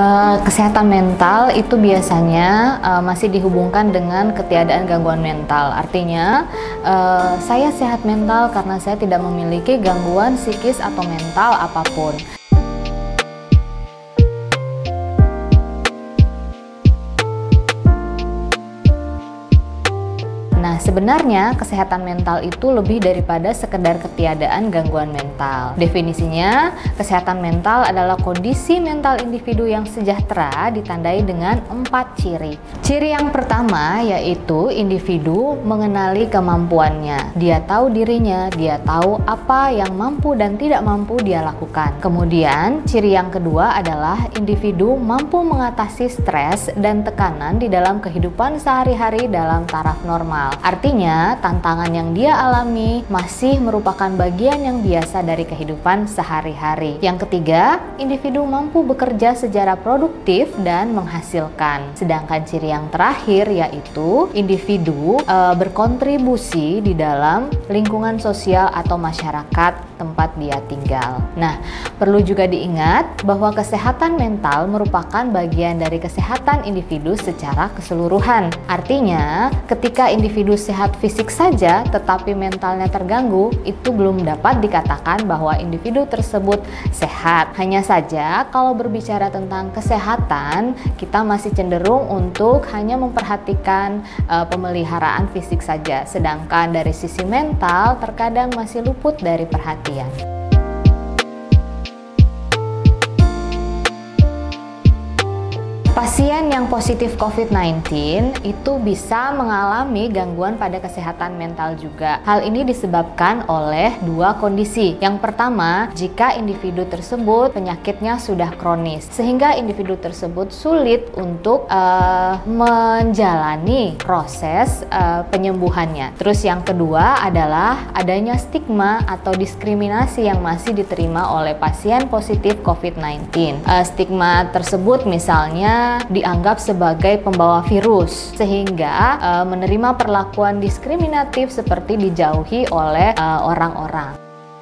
Kesehatan mental itu biasanya masih dihubungkan dengan ketiadaan gangguan mental. Artinya, saya sehat mental karena saya tidak memiliki gangguan psikis atau mental apapun. Nah, sebenarnya kesehatan mental itu lebih daripada sekedar ketiadaan gangguan mental. Definisinya, kesehatan mental adalah kondisi mental individu yang sejahtera ditandai dengan 4 ciri. Ciri yang pertama yaitu individu mengenali kemampuannya. Dia tahu dirinya, dia tahu apa yang mampu dan tidak mampu dia lakukan. Kemudian, ciri yang kedua adalah individu mampu mengatasi stres dan tekanan di dalam kehidupan sehari-hari dalam taraf normal. Artinya, tantangan yang dia alami masih merupakan bagian yang biasa dari kehidupan sehari-hari. Yang ketiga, individu mampu bekerja secara produktif dan menghasilkan. Sedangkan ciri yang terakhir yaitu individu berkontribusi di dalam lingkungan sosial atau masyarakat tempat dia tinggal. Nah, perlu juga diingat bahwa kesehatan mental merupakan bagian dari kesehatan individu secara keseluruhan. Artinya, ketika individu sehat fisik saja tetapi mentalnya terganggu, itu belum dapat dikatakan bahwa individu tersebut sehat. Hanya saja kalau berbicara tentang kesehatan, kita masih cenderung untuk hanya memperhatikan pemeliharaan fisik saja, sedangkan dari sisi mental terkadang masih luput dari perhatian. Pasien yang positif COVID-19 itu bisa mengalami gangguan pada kesehatan mental juga. Hal ini disebabkan oleh dua kondisi. Yang pertama, jika individu tersebut penyakitnya sudah kronis, sehingga individu tersebut sulit untuk menjalani proses penyembuhannya. Terus yang kedua adalah adanya stigma atau diskriminasi yang masih diterima oleh pasien positif COVID-19. Stigma tersebut misalnya dianggap sebagai pembawa virus, sehingga menerima perlakuan diskriminatif seperti dijauhi oleh orang-orang.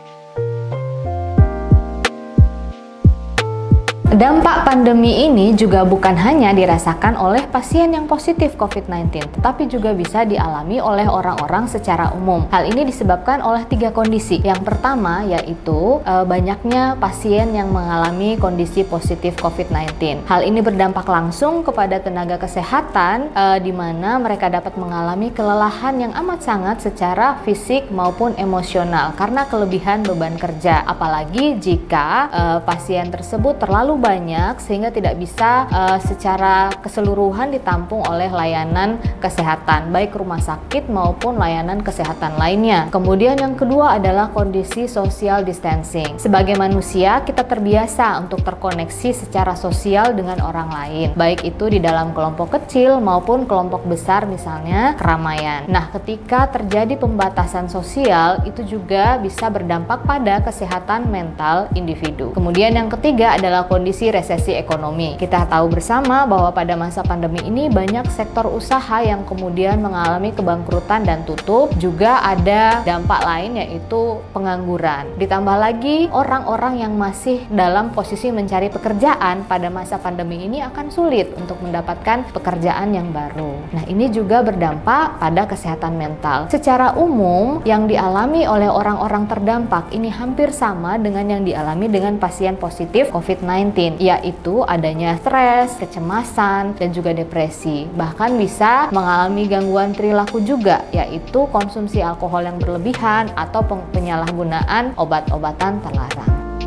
Dampak pandemi ini juga bukan hanya dirasakan oleh pasien yang positif COVID-19, tetapi juga bisa dialami oleh orang-orang secara umum. Hal ini disebabkan oleh 3 kondisi. Yang pertama yaitu banyaknya pasien yang mengalami kondisi positif COVID-19. Hal ini berdampak langsung kepada tenaga kesehatan, di mana mereka dapat mengalami kelelahan yang amat sangat secara fisik maupun emosional karena kelebihan beban kerja. Apalagi jika pasien tersebut terlalu banyak sehingga tidak bisa secara keseluruhan ditampung oleh layanan kesehatan, baik rumah sakit maupun layanan kesehatan lainnya. Kemudian yang kedua adalah kondisi social distancing. Sebagai manusia, kita terbiasa untuk terkoneksi secara sosial dengan orang lain, baik itu di dalam kelompok kecil maupun kelompok besar, misalnya keramaian. Nah, ketika terjadi pembatasan sosial, itu juga bisa berdampak pada kesehatan mental individu. Kemudian yang ketiga adalah kondisi resesi ekonomi. Kita tahu bersama bahwa pada masa pandemi ini banyak sektor usaha yang kemudian mengalami kebangkrutan dan tutup. Juga ada dampak lain yaitu pengangguran. Ditambah lagi orang-orang yang masih dalam posisi mencari pekerjaan pada masa pandemi ini akan sulit untuk mendapatkan pekerjaan yang baru. Nah, ini juga berdampak pada kesehatan mental. Secara umum, yang dialami oleh orang-orang terdampak ini hampir sama dengan yang dialami dengan pasien positif COVID-19, yaitu adanya stres, kecemasan, dan juga depresi. Bahkan bisa mengalami gangguan perilaku juga, yaitu konsumsi alkohol yang berlebihan atau penyalahgunaan obat-obatan terlarang.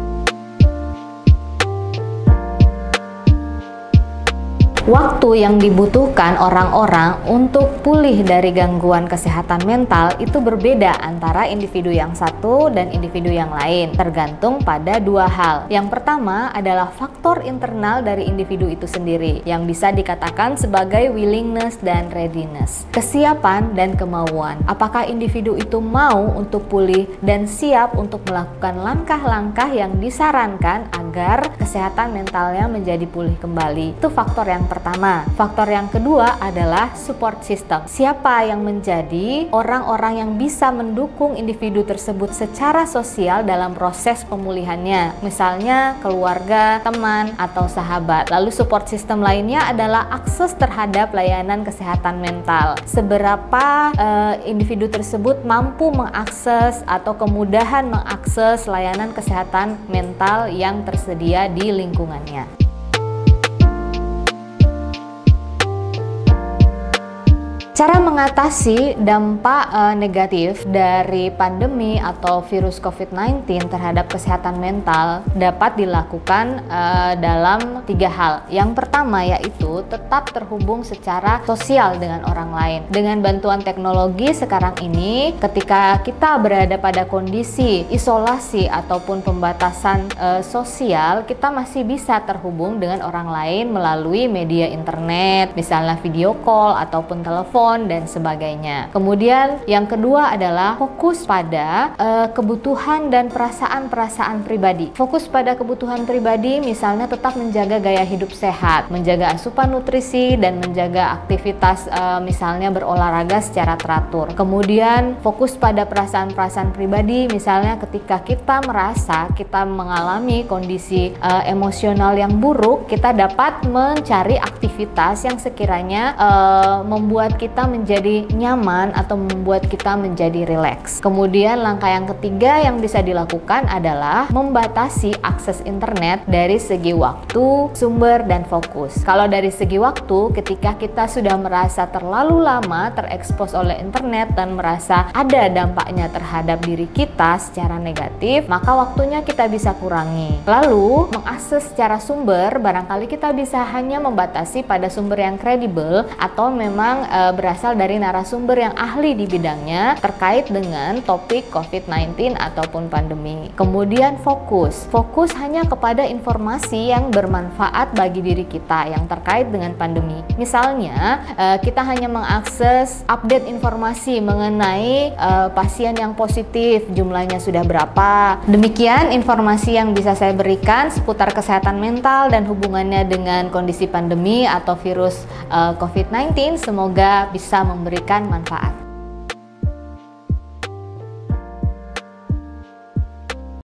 Waktu yang dibutuhkan orang-orang untuk pulih dari gangguan kesehatan mental itu berbeda antara individu yang satu dan individu yang lain, tergantung pada 2 hal. Yang pertama adalah faktor internal dari individu itu sendiri, yang bisa dikatakan sebagai willingness dan readiness, kesiapan dan kemauan. Apakah individu itu mau untuk pulih dan siap untuk melakukan langkah-langkah yang disarankan agar kesehatan mentalnya menjadi pulih kembali. Itu faktor yang pertama. Faktor yang kedua adalah support system. Siapa yang menjadi orang-orang yang bisa mendukung individu tersebut secara sosial dalam proses pemulihannya, misalnya keluarga, teman, atau sahabat. Lalu support system lainnya adalah akses terhadap layanan kesehatan mental. Seberapa individu tersebut mampu mengakses atau kemudahan mengakses layanan kesehatan mental yang tersedia di lingkungannya. Cara mengatasi dampak negatif dari pandemi atau virus COVID-19 terhadap kesehatan mental dapat dilakukan dalam 3 hal. Yang pertama yaitu tetap terhubung secara sosial dengan orang lain. Dengan bantuan teknologi sekarang ini, ketika kita berada pada kondisi isolasi ataupun pembatasan sosial, kita masih bisa terhubung dengan orang lain melalui media internet, misalnya video call ataupun telepon dan sebagainya. Kemudian yang kedua adalah fokus pada kebutuhan dan perasaan-perasaan pribadi. Fokus pada kebutuhan pribadi, misalnya tetap menjaga gaya hidup sehat, menjaga asupan nutrisi, dan menjaga aktivitas misalnya berolahraga secara teratur. Kemudian fokus pada perasaan-perasaan pribadi, misalnya ketika kita merasa kita mengalami kondisi emosional yang buruk, kita dapat mencari aktivitas yang sekiranya membuat kita menjadi nyaman atau membuat kita menjadi rileks. Kemudian langkah yang ketiga yang bisa dilakukan adalah membatasi akses internet dari segi waktu, sumber, dan fokus. Kalau dari segi waktu, ketika kita sudah merasa terlalu lama terekspos oleh internet dan merasa ada dampaknya terhadap diri kita secara negatif, maka waktunya kita bisa kurangi. Lalu, mengakses secara sumber, barangkali kita bisa hanya membatasi pada sumber yang kredibel atau memang berasal dari narasumber yang ahli di bidangnya terkait dengan topik COVID-19 ataupun pandemi. Kemudian fokus hanya kepada informasi yang bermanfaat bagi diri kita yang terkait dengan pandemi. Misalnya, kita hanya mengakses update informasi mengenai pasien yang positif, jumlahnya sudah berapa. Demikian informasi yang bisa saya berikan seputar kesehatan mental dan hubungannya dengan kondisi pandemi atau virus COVID-19. Semoga bisa memberikan manfaat.